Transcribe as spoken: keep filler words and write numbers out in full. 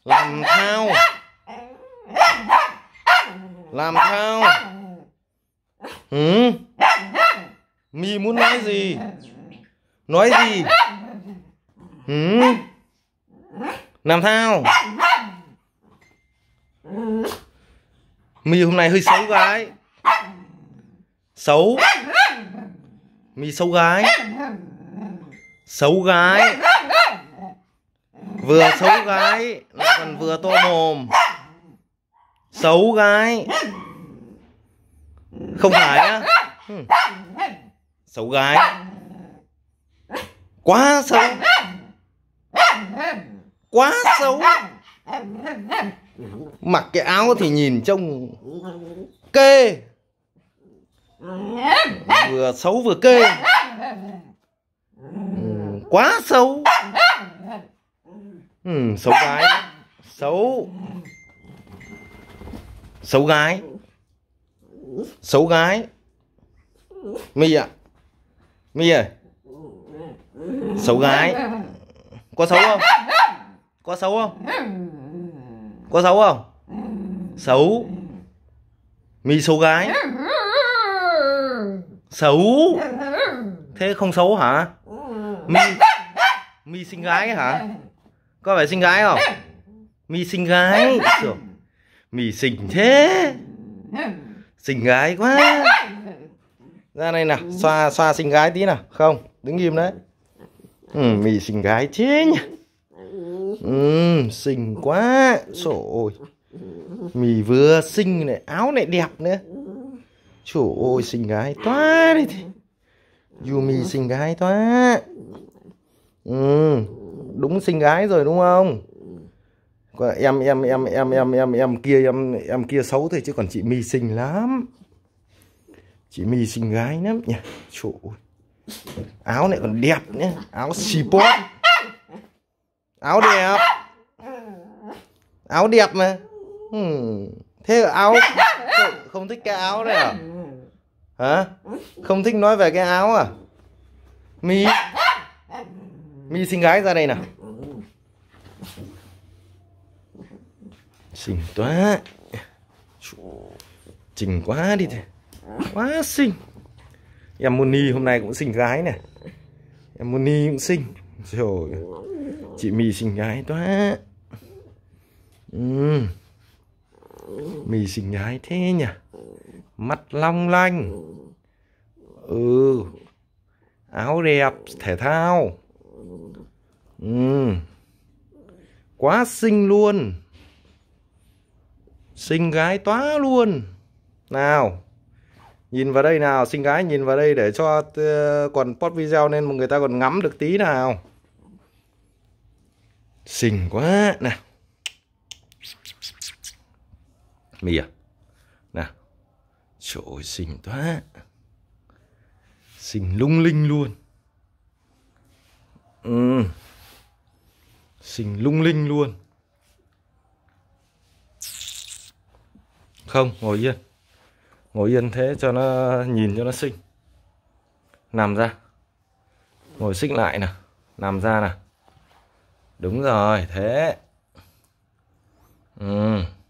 Làm thao. Làm thao. Ừ. My muốn nói gì? Nói gì? Ừ. Làm thao. My hôm nay hơi xấu gái. Xấu. My xấu gái. Xấu gái. Vừa xấu gái lại còn vừa to mồm. Xấu gái. Không phải á. Xấu gái. Quá xấu. Quá xấu. Mặc cái áo thì nhìn trông kê. Vừa xấu vừa kê. Ừ, quá xấu. Ừ, xấu gái. Xấu. Xấu gái. Xấu gái. My ạ. My ơi. Xấu gái. Có xấu không? Có xấu không? Có xấu không? Xấu. My xấu gái. Xấu. Thế không xấu hả? My My xinh gái hả? Có phải xinh gái không? My xinh gái. Trời, My xinh thế. Xinh gái quá. Ra đây nào, xoa xoa xinh gái tí nào. Không, đứng im đấy. Ừ, My xinh gái thế nhỉ. Ừ, xinh quá. Trời ơi. My vừa xinh này, áo này đẹp nữa. Trời ơi, xinh gái toa đi. Dù My xinh gái toa. Ừ, đúng xinh gái rồi đúng không? Em em em em em em em kia em em kia xấu thôi chứ còn chị My xinh lắm. Chị My xinh gái lắm nhỉ. Trời ơi. Áo này còn đẹp nhé, áo sport. Áo đẹp. Áo đẹp mà. Hmm. Thế áo không, không thích cái áo này à? Hả? Không thích nói về cái áo à? My My xinh gái ra đây nào. Xinh quá. Xinh quá đi thế. Quá xinh. Em Moni hôm nay cũng xinh gái nè. Em Moni cũng xinh. Rồi. Chị My xinh gái quá. Ừ. My xinh gái thế nhỉ. Mắt long lanh. Ừ. Áo đẹp, thể thao. Ừ. Quá xinh luôn. Xinh gái toá luôn. Nào. Nhìn vào đây nào, xinh gái nhìn vào đây để cho uh, còn post video nên người ta còn ngắm được tí nào. Xinh quá. Nào. My à. Nào. Trời ơi, xinh quá. Xinh lung linh luôn. Ừ. Xinh lung linh luôn. Không, ngồi yên. Ngồi yên thế cho nó nhìn cho nó xinh. Nằm ra. Ngồi xích lại nào. Nằm ra nào. Đúng rồi, thế. Ừ.